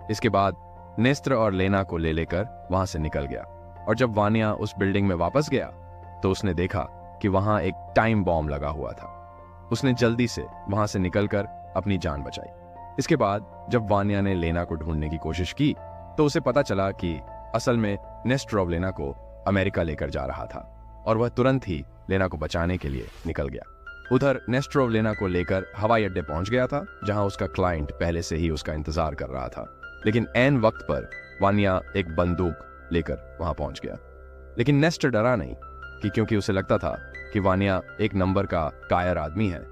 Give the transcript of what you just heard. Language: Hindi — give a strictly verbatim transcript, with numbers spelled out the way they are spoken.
इसके बाद नेस्टर और लेना को ले लेकर वहां से निकल गया और जब वानिया उस बिल्डिंग में वापस गया तो उसने देखा कि वहां एक टाइम बॉम्ब लगा हुआ था। उसने जल्दी से वहां से निकलकर अपनी जान बचाई। इसके बाद जब वानिया ने लेना को ढूंढने की कोशिश की तो उसे पता चला कि असल में नेस्टर लेना को अमेरिका लेकर जा रहा था और वह तुरंत ही लेना को बचाने के लिए निकल गया। उधर नेस्टर लेना को लेकर हवाई अड्डे पहुंच गया था जहां उसका क्लाइंट पहले से ही उसका इंतजार कर रहा था। लेकिन ऐन वक्त पर वानिया एक बंदूक लेकर वहां पहुंच गया। लेकिन नेस्टर डरा नहीं कि क्योंकि उसे लगता था कि वानिया एक नंबर का कायर आदमी है